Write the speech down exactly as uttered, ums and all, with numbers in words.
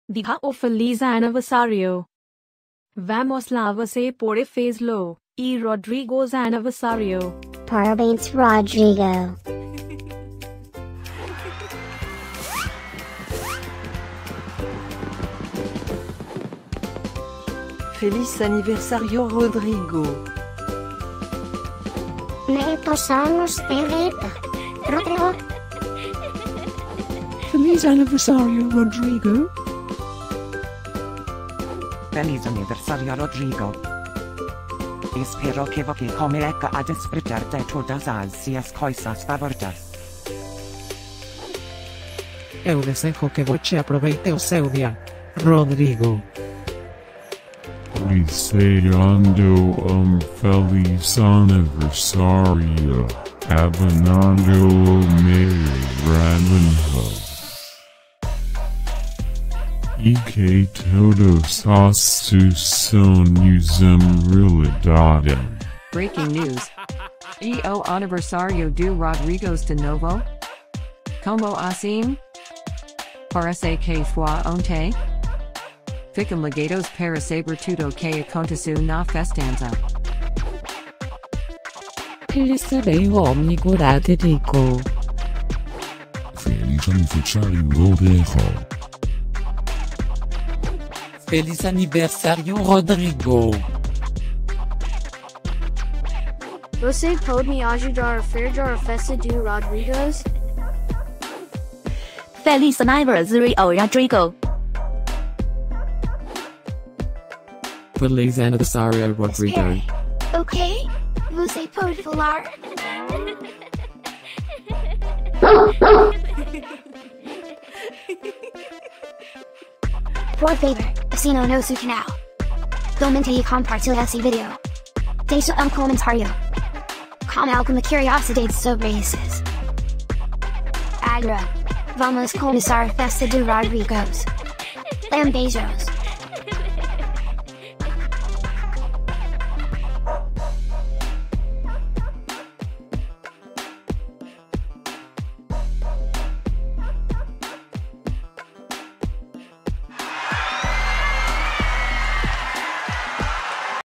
Diga o Feliz Aniversário. Vamos lá você pode fazê-lo. E Rodrigo's aniversário. Parabéns Rodrigo. Feliz Aniversário Rodrigo. Muitos anos de vida, Rodrigo. Feliz Aniversário Rodrigo. Feliz Aniversário Rodrigo. Espero que você comece a desfrutar de todas as suas coisas favoritas. Eu desejo que você aproveite o seu dia, Rodrigo. Deseando um feliz aniversário, abanando o meu rabanho. E que todos os seus sonhos sejam realidade. Breaking news. E o aniversário do Rodrigues de novo? Como assim? Parece que foi ontem? Ficam ligados para saber tudo que aconteceu na festança. Feliz amigo Rodrigo. Feliz aniversário Rodrigo. Feliz Aniversário Rodrigo. Você pode me ajudar a fazer a festa do Rodrigues? Feliz Aniversário Rodrigo. Feliz Aniversário Rodrigo. Ok, você pode falar? Por favor, assina o nosso canal. Comente e compartilhe esse vídeo. Deixe um comentário com alguma curiosidade sobre esses. Agora, vamos começar a festa do Rodrigues. Um beijos.